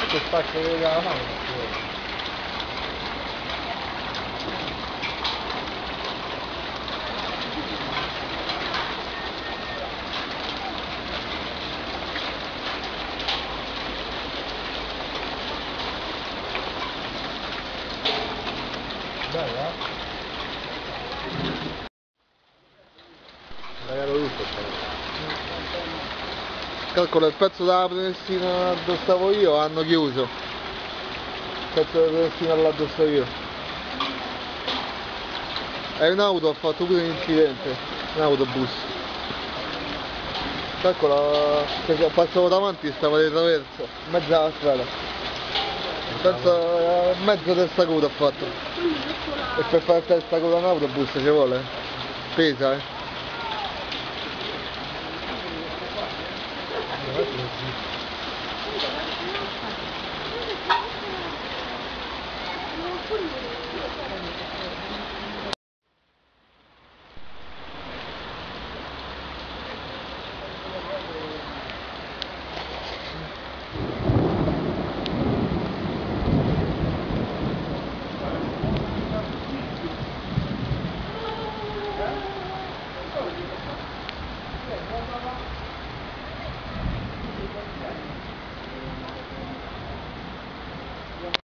Questo spazio che dà la mano. Bella, eh? Regalo tutto. Calcola il pezzo della Prenestina dove stavo io hanno chiuso. Il pezzo della Prenestina là dove sto io. E un'auto ha fatto pure un incidente, un autobus. Calcola che passavo davanti, stava di traverso, in mezzo alla strada. Penso mezzo testa coda ha fatto. E per fare testa coda un autobus ci vuole. Pesa,